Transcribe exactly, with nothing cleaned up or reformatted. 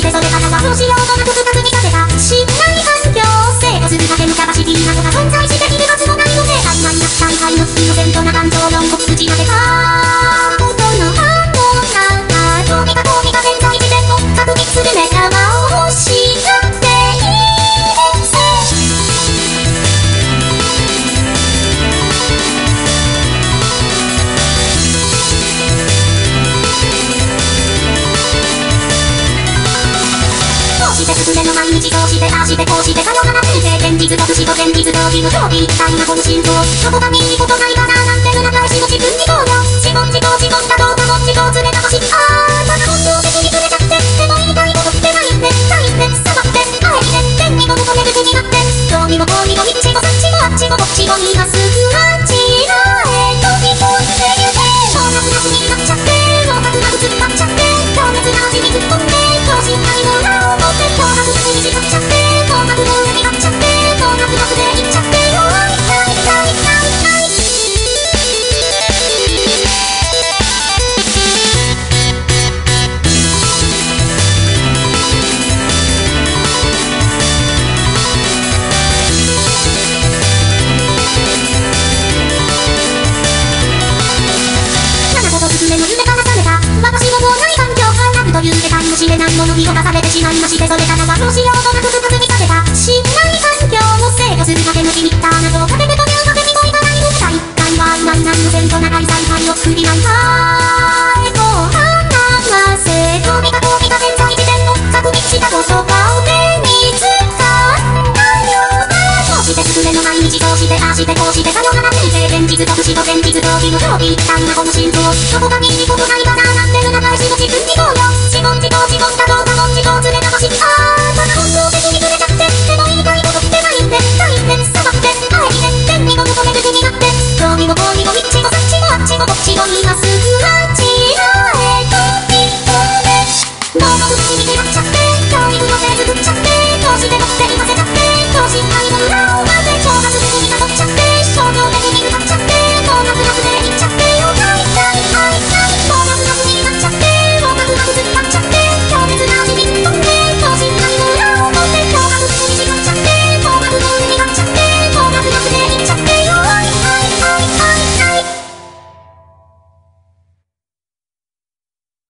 してそれからはどうしようもなく深く見立てた信頼環境生活するだけのキャパシティなどが存在しているはずもないので曖昧な大会のイノセントな感情論を打ち当てたことの反応などう見たこう見た現在時点を確認する目玉を失っているぜ。こうしてすぐれの毎日こうしてああしてこうしてさよなら人生現実と不死と現実と義務とみたいなこの心臓どこかにいいことないかななんて裏返しの自分にこうよ自問自答自問だどうかも自答ずれたしあーまだ本当的にずれちゃってでも言いたいことってないんでないんでさまってあえて天にも求める気になってどうにもこうにもいっちもさっちもあっちもこっちも今すぐあちらへ飛び込んでゆけ小学な国になっちゃって老白なく突っ張っちゃって強烈な味に突っ込んで等身大の裏を持って紅白な国に誓っちゃって紅白の上になっちゃって紅白の筆いっちゃってよーいないないないない私の脳内環境からという世界も知れないものに侵されてしまいましてそれからはどうしようもなく深く見立てた信頼環境を制御するだけのリミッターなどかけてというかけみ声がないの二人一体は曖昧なイノセントな大再会を作りないかエコー話せと見たこう見た現在時点を確認したとそこで見つかったようだこうしてすぐれの毎日こうしてああしてこうしてさよなら人生現実と不死と現実と義務とみたいなこの心臓どこかにいいことないかななんて裏返しの自分にこうよ自問自答自問だどうかも自答ずれたしあー